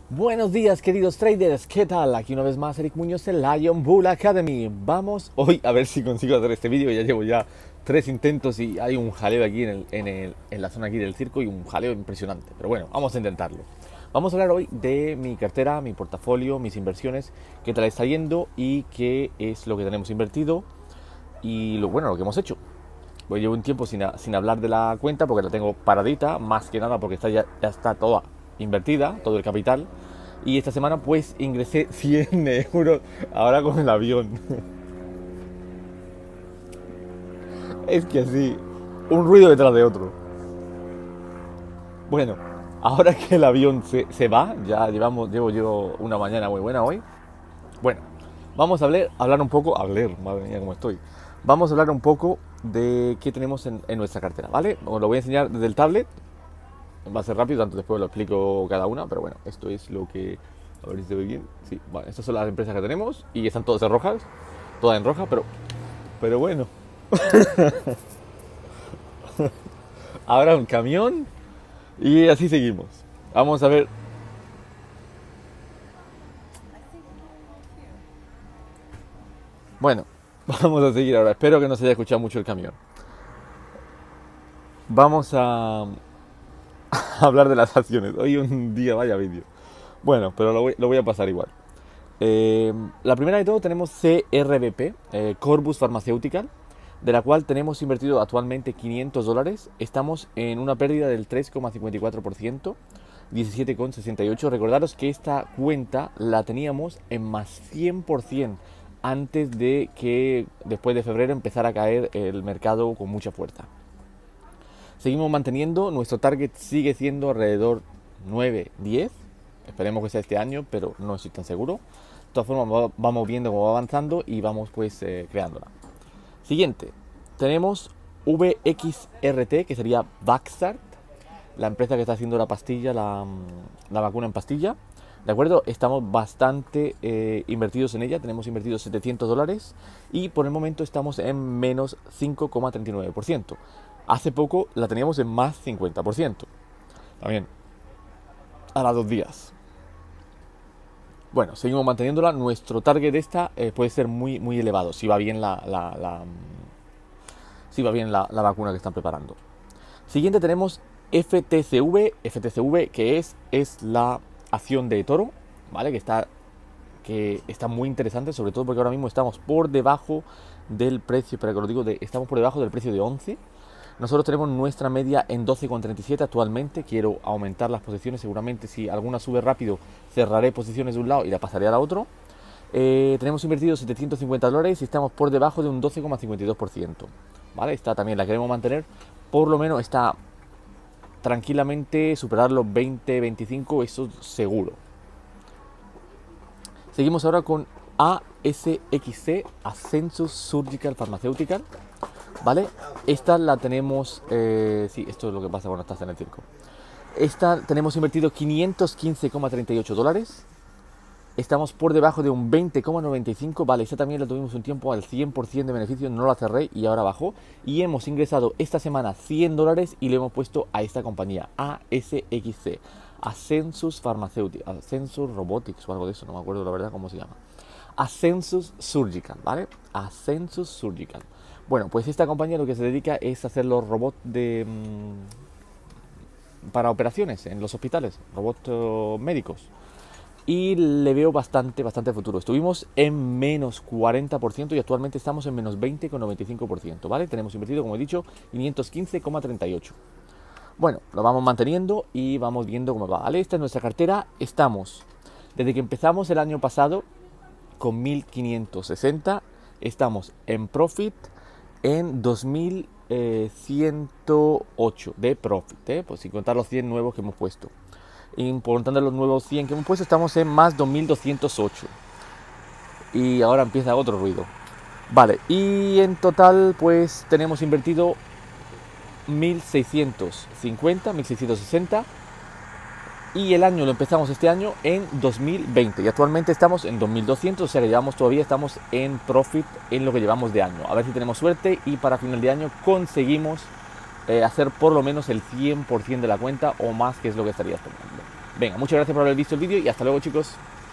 Buenos días, queridos traders, ¿qué tal? Aquí una vez más Eric Muñoz de Lion Bull Academy. Vamos hoy a ver si consigo hacer este vídeo. Ya llevo ya 3 intentos y hay un jaleo aquí en la zona aquí del circo y un jaleo impresionante. Pero bueno, vamos a intentarlo. Vamos a hablar hoy de mi cartera, mi portafolio, mis inversiones, qué tal está yendo y qué es lo que tenemos invertido y lo que hemos hecho. Pues llevo un tiempo sin hablar de la cuenta porque la tengo paradita, más que nada porque ya está toda invertida, todo el capital. Y esta semana pues ingresé 100 euros ahora con el avión. Es que así, un ruido detrás de otro. Bueno, ahora que el avión se va, ya llevo una mañana muy buena hoy. Bueno, vamos a hablar un poco, madre mía cómo estoy. Vamos a hablar un poco de qué tenemos en nuestra cartera, ¿vale? Os lo voy a enseñar desde el tablet. Va a ser rápido, tanto después lo explico cada una, pero bueno, esto es lo que... A ver si se ve bien. Sí, vale, estas son las empresas que tenemos y están todas en roja, pero bueno. Ahora un camión y así seguimos. Vamos a ver. Bueno, vamos a seguir ahora. Espero que no se haya escuchado mucho el camión. Vamos a hablar de las acciones. Hoy un día vaya vídeo. Bueno, pero lo voy a pasar igual. La primera de todo tenemos CRBP, Corbus Pharmaceutical, de la cual tenemos invertido actualmente 500 dólares. Estamos en una pérdida del 3,54%, 17,68. Recordaros que esta cuenta la teníamos en más 100% antes de que después de febrero empezara a caer el mercado con mucha fuerza. Seguimos manteniendo, nuestro target sigue siendo alrededor 9-10. Esperemos que sea este año, pero no estoy tan seguro. De todas formas, vamos viendo cómo va avanzando y vamos pues creándola. Siguiente, tenemos VXRT, que sería Vaxart, la empresa que está haciendo la pastilla, la vacuna en pastilla. ¿De acuerdo? Estamos bastante invertidos en ella, tenemos invertidos 700 dólares y por el momento estamos en menos 5,39%. Hace poco la teníamos en más 50%. También, a las 2 días. Bueno, seguimos manteniéndola. Nuestro target de esta puede ser muy, muy elevado si va bien si va bien la vacuna que están preparando. Siguiente tenemos FTCV, que es la acción de Toro, ¿vale? Que está muy interesante, sobre todo porque ahora mismo estamos por debajo del precio, pero que lo digo, estamos por debajo del precio de 11. Nosotros tenemos nuestra media en 12,37 actualmente. Quiero aumentar las posiciones. Seguramente si alguna sube rápido cerraré posiciones de un lado y la pasaré al otro. Tenemos invertido 750 dólares y estamos por debajo de un 12,52%. ¿Vale? Esta también la queremos mantener. Por lo menos está tranquilamente superar los 20-25, eso seguro. Seguimos ahora con ASXC, Ascensus Surgical Pharmaceutical. ¿Vale? Esta la tenemos... sí, esto es lo que pasa cuando estás en el circo. Esta tenemos invertido 515,38 dólares. Estamos por debajo de un 20,95. Vale, esta también la tuvimos un tiempo al 100% de beneficio. No la cerré y ahora bajó. Y hemos ingresado esta semana 100 dólares y le hemos puesto a esta compañía, ASXC, Ascensus Pharmaceutical, Ascensus Robotics o algo de eso. No me acuerdo la verdad cómo se llama. Ascensus Surgical, ¿vale? Ascensus Surgical. Bueno, pues esta compañía lo que se dedica es a hacer los robots para operaciones en los hospitales, robots médicos. Y le veo bastante futuro. Estuvimos en menos 40% y actualmente estamos en menos 20,95%, ¿vale? Tenemos invertido, como he dicho, 515,38. Bueno, lo vamos manteniendo y vamos viendo cómo va, ¿vale? Esta es nuestra cartera. Estamos, desde que empezamos el año pasado, con 1.560. Estamos en profit en 2.108 de profit, pues sin contar los 100 nuevos que hemos puesto. Y contando los nuevos 100 que hemos puesto, estamos en más 2.208. Y ahora empieza otro ruido. Vale, y en total pues tenemos invertido 1.650, 1.660. Y el año lo empezamos este año en 2020 y actualmente estamos en 2200, o sea que estamos en profit en lo que llevamos de año. A ver si tenemos suerte y para final de año conseguimos hacer por lo menos el 100% de la cuenta o más, que es lo que estaría tomando. Venga, muchas gracias por haber visto el vídeo y hasta luego, chicos.